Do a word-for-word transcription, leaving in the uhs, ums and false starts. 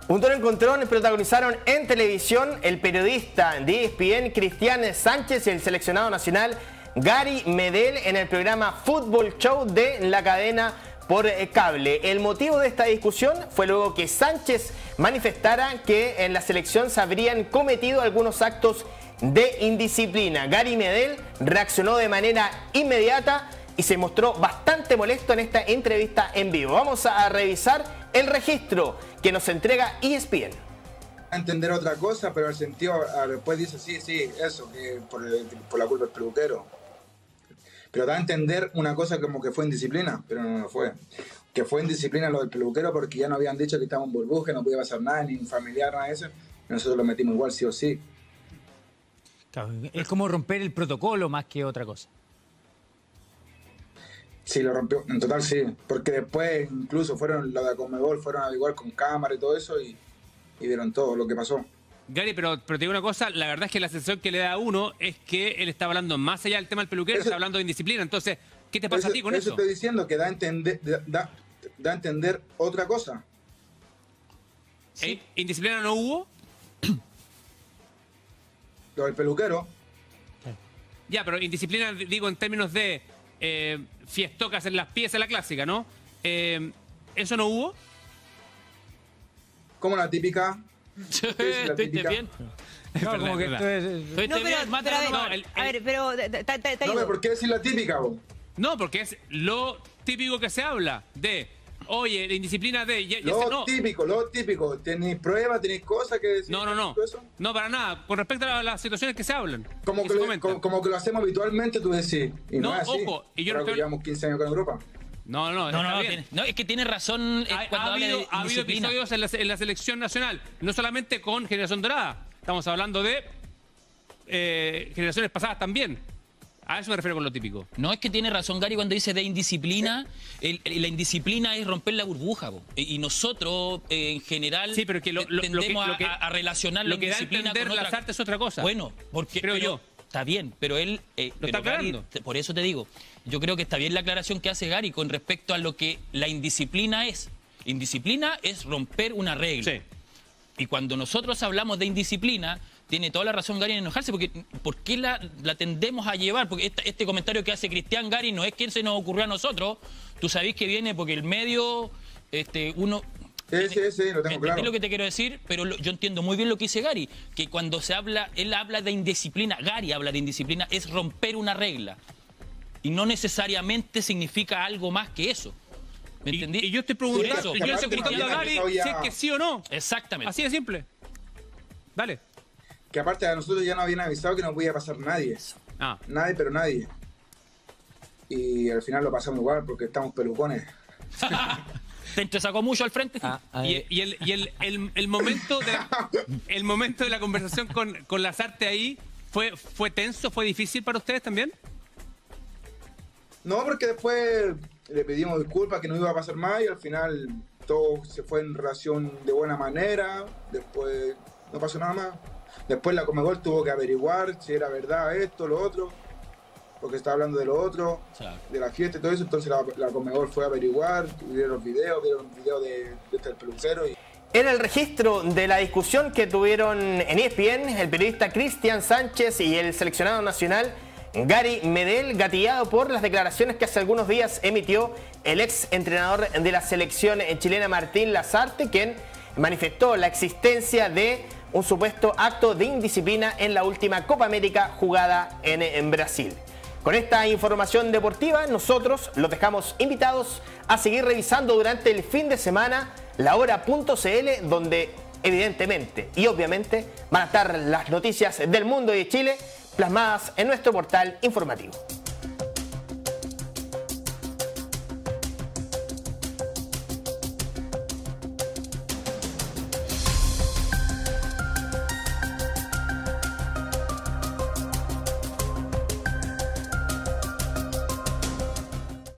Un duelo encontrón protagonizaron en televisión el periodista de E S P N Cristian Sánchez y el seleccionado nacional Gary Medel en el programa Fútbol Show de la cadena por cable. El motivo de esta discusión fue luego que Sánchez manifestara que en la selección se habrían cometido algunos actos de indisciplina. Gary Medel reaccionó de manera inmediata y se mostró bastante molesto en esta entrevista en vivo. Vamos a revisar el registro que nos entrega E S P N. A entender otra cosa, pero al sentido, después dice sí, sí, eso, que por, el, por la culpa del peluquero. Pero da a entender una cosa como que fue indisciplina, pero no, no fue. Que fue indisciplina lo del peluquero porque ya nos habían dicho que estábamos en burbuja, no podía pasar nada, ni familiar, nada de eso. Y nosotros lo metimos igual, sí o sí. Claro, es como romper el protocolo más que otra cosa. Sí, lo rompió, en total sí, porque después incluso fueron, los de Conmebol fueron a igual con cámara y todo eso y, y vieron todo lo que pasó. Gary, pero, pero te digo una cosa, la verdad es que la sensación que le da a uno es que él está hablando más allá del tema del peluquero, eso, está hablando de indisciplina, entonces, ¿qué te pasa eso, a ti con eso? Eso estoy diciendo, que da a entender, da, da a entender otra cosa. ¿Sí? ¿Indisciplina no hubo? Lo del peluquero. Ya, pero indisciplina digo en términos de eh, fiestocas en las piezas, la clásica, ¿no? Eh, ¿Eso no hubo? Como la típica... ¿Estuviste bien? No, como que esto es... No, pero, pero, a ver, no, el, el, a ver, pero... Te, te, te no, pero ¿por qué decir la típica, vos? No, porque es lo típico que se habla de... Oye, la indisciplina de... Ya, ya lo se, no. típico, lo típico. ¿Tenéis pruebas, tenéis cosas que decir? No, no, no. Eso? No, para nada. Con respecto a las situaciones que se hablan. Como, que, lo, como, como que lo hacemos habitualmente, tú decís. Y no, no es así. Ojo. Y yo no estoy... llevamos quince años con Europa. No, no, no, está no, bien. tiene, no, es que tiene razón eh, ha, cuando ha habla habido, de ha habido episodios en la, en la selección nacional, no solamente con Generación Dorada. Estamos hablando de eh, generaciones pasadas también. A eso me refiero con lo típico. No, es que tiene razón Gary cuando dice de indisciplina. El, el, la indisciplina es romper la burbuja, po. Y nosotros, eh, en general, sí, pero que lo, lo, tendemos lo que, a, a relacionar la indisciplina con otra... las artes es otra cosa. Bueno, porque creo pero, yo. Está bien, pero él... Eh, lo pero está aclarando. Gary, por eso te digo, yo creo que está bien la aclaración que hace Gary con respecto a lo que la indisciplina es. Indisciplina es romper una regla. Sí. Y cuando nosotros hablamos de indisciplina, tiene toda la razón Gary en enojarse, porque ¿por qué la, la tendemos a llevar? Porque esta, este comentario que hace Cristian Gary no es que se nos ocurrió a nosotros, tú sabés que viene porque el medio, este, uno... Sí, sí, sí, lo tengo claro. Es lo que te quiero decir, pero lo, yo entiendo muy bien lo que dice Gary, que cuando se habla, él habla de indisciplina, Gary habla de indisciplina, es romper una regla. Y no necesariamente significa algo más que eso. ¿Me entendí? Y, y yo estoy preguntando, yo estoy preguntando a Gary ya... si es que sí o no. Exactamente. Así de simple. Dale. Que aparte a nosotros ya nos habían avisado que no podía pasar nadie. Ah. Nadie, pero nadie. Y al final lo pasamos igual porque estamos pelucones. ¿Te sacó mucho al frente? Ah, y, y, el, y el, el, el, momento de, el momento de la conversación con, con Lasarte ahí, ¿fue, ¿fue tenso? ¿Fue difícil para ustedes también? No, porque después le pedimos disculpas que no iba a pasar más y al final todo se fue en relación de buena manera. Después no pasó nada más. Después la Conmebol tuvo que averiguar si era verdad esto, lo otro, porque estaba hablando de lo otro, sí, de la fiesta y todo eso. Entonces la, la Conmebol fue a averiguar, vieron los videos, vieron el video de, de este peluquero. Y... En el registro de la discusión que tuvieron en E S P N, el periodista Cristian Sánchez y el seleccionado nacional Gary Medel, gatillado por las declaraciones que hace algunos días emitió el ex entrenador de la selección chilena Martín Lasarte, quien manifestó la existencia de un supuesto acto de indisciplina en la última Copa América jugada en, en Brasil. Con esta información deportiva, nosotros los dejamos invitados a seguir revisando durante el fin de semana la hora punto c l, donde evidentemente y obviamente van a estar las noticias del mundo y de Chile plasmadas en nuestro portal informativo.